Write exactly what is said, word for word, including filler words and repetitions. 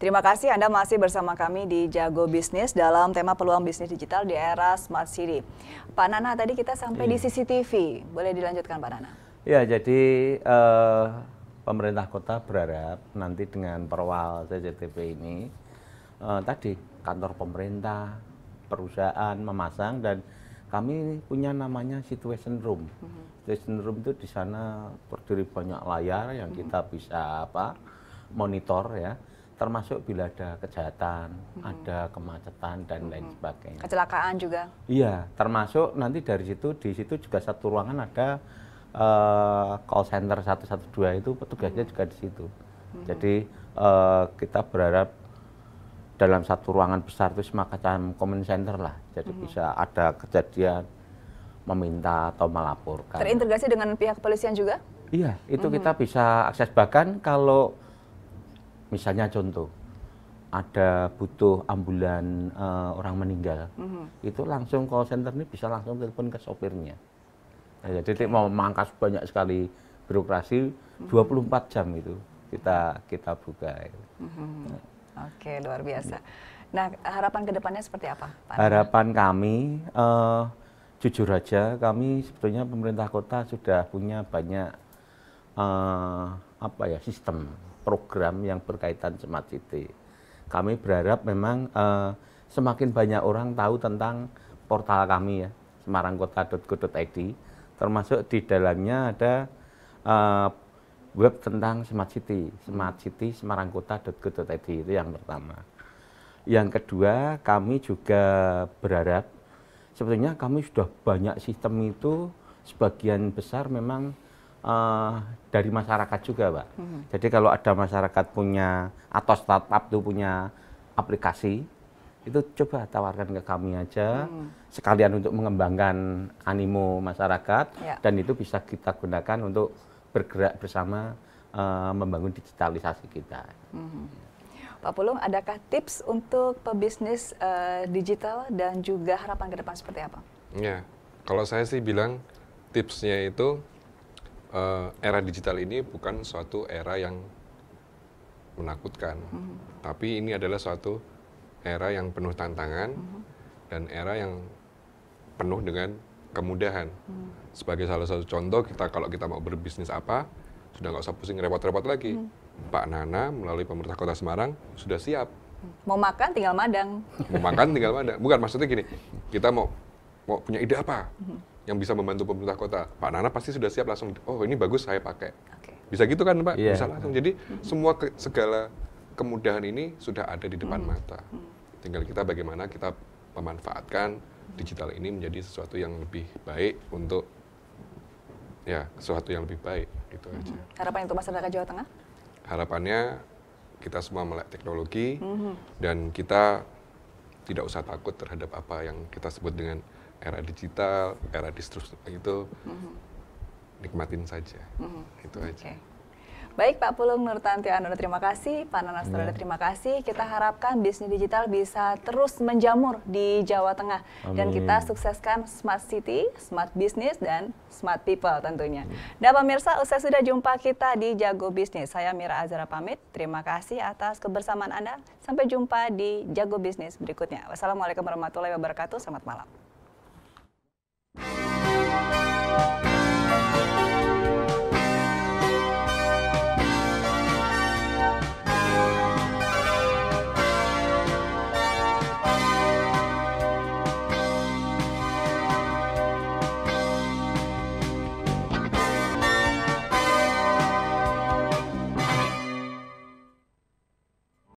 Terima kasih Anda masih bersama kami di Jago Bisnis dalam tema peluang bisnis digital di era Smart City. Pak Nana, tadi kita sampai iya. di C C T V. Boleh dilanjutkan Pak Nana? Ya, jadi eh, pemerintah kota berharap nanti dengan perwal C C T V ini, eh, tadi kantor pemerintah, perusahaan memasang, dan kami punya namanya situation room. Mm-hmm. Situation room itu di sana terdiri banyak layar yang mm-hmm. kita bisa apa monitor ya. Termasuk bila ada kejahatan, hmm. ada kemacetan dan hmm. lain sebagainya. Kecelakaan juga? Iya, termasuk nanti dari situ, di situ juga satu ruangan ada uh, call center satu satu dua itu petugasnya hmm. juga di situ. Hmm. Jadi uh, kita berharap dalam satu ruangan besar itu semacam common center lah. Jadi hmm. bisa ada kejadian meminta atau melaporkan. Terintegrasi dengan pihak kepolisian juga? Iya, itu hmm. kita bisa akses. Bahkan kalau misalnya contoh, ada butuh ambulan uh, orang meninggal, mm-hmm. itu langsung call center ini bisa langsung telepon ke sopirnya. Nah, jadi okay. mau mangkas banyak sekali birokrasi, mm-hmm. dua puluh empat jam itu kita kita buka. Mm-hmm. Oke, okay, luar biasa. Nah, harapan kedepannya seperti apa, Pak? Harapan kami, uh, jujur aja, kami sebetulnya pemerintah kota sudah punya banyak uh, apa ya sistem. Program yang berkaitan Smart City. Kami berharap memang uh, semakin banyak orang tahu tentang portal kami ya, semarangkota titik go titik i d, termasuk di dalamnya ada uh, web tentang Smart City, Smart City semarangkota titik go titik i d, itu yang pertama. Yang kedua, kami juga berharap, sebetulnya kami sudah banyak sistem itu, sebagian besar memang Uh, dari masyarakat juga, Pak. Mm-hmm. Jadi kalau ada masyarakat punya atau startup itu punya aplikasi, itu coba tawarkan ke kami aja, mm. sekalian untuk mengembangkan animo masyarakat, yeah. dan itu bisa kita gunakan untuk bergerak bersama uh, membangun digitalisasi kita. Mm-hmm. Pak Pulung, adakah tips untuk pebisnis uh, digital dan juga harapan ke depan seperti apa? Ya, kalau saya sih bilang tipsnya itu Uh, era digital ini bukan suatu era yang menakutkan, mm-hmm. tapi ini adalah suatu era yang penuh tantangan mm-hmm. dan era yang penuh dengan kemudahan. Mm-hmm. Sebagai salah satu contoh, kita kalau kita mau berbisnis apa, sudah nggak usah pusing repot-repot lagi. Mm-hmm. Pak Nana melalui pemerintah Kota Semarang sudah siap. Mau makan tinggal madang. Mau makan tinggal madang. Bukan, maksudnya gini, kita mau mau punya ide apa? Mm-hmm. yang bisa membantu pemerintah kota, Pak Nana pasti sudah siap langsung, oh ini bagus saya pakai. Okay. Bisa gitu kan Pak? Yeah. Bisa langsung. Jadi mm-hmm. semua ke, segala kemudahan ini sudah ada di depan mm-hmm. mata. Tinggal kita bagaimana kita memanfaatkan digital ini menjadi sesuatu yang lebih baik untuk ya sesuatu yang lebih baik gitu mm-hmm. aja. Harapan untuk masyarakat Jawa Tengah? Harapannya kita semua melek teknologi mm-hmm. dan kita tidak usah takut terhadap apa yang kita sebut dengan era digital, era disrupsi itu, mm-hmm. nikmatin saja, mm-hmm. itu aja. Okay. Baik Pak Pulung Nurtantianono, terima kasih. Pak Nanas yeah. terima kasih. Kita harapkan bisnis digital bisa terus menjamur di Jawa Tengah. Amin. Dan kita sukseskan Smart City, Smart Business, dan Smart People tentunya. Mm. Dan pemirsa, usai sudah jumpa kita di Jago Bisnis. Saya Mira Azhara pamit. Terima kasih atas kebersamaan Anda. Sampai jumpa di Jago Bisnis berikutnya. Wassalamualaikum warahmatullahi wabarakatuh. Selamat malam.